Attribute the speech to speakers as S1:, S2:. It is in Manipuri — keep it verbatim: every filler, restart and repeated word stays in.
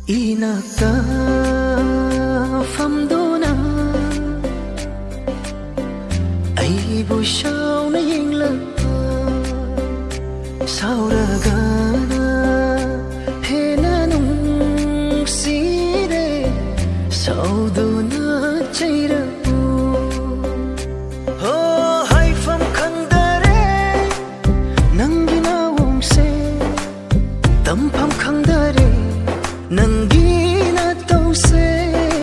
S1: inakta famduna aibu shauna yingla sauragana hena nung sire sauduna chaira